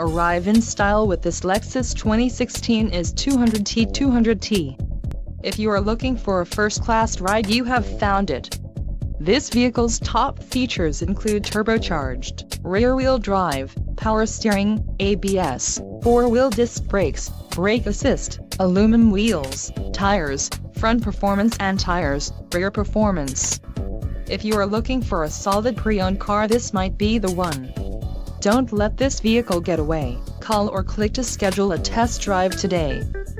Arrive in style with this Lexus 2016 IS 200T. If you are looking for a first-class ride, you have found it. This vehicle's top features include turbocharged, rear-wheel drive, power steering, ABS, 4-wheel disc brakes, brake assist, aluminum wheels, tires, front performance and tires, rear performance. If you are looking for a solid pre-owned car, this might be the one. Don't let this vehicle get away. Call or click to schedule a test drive today.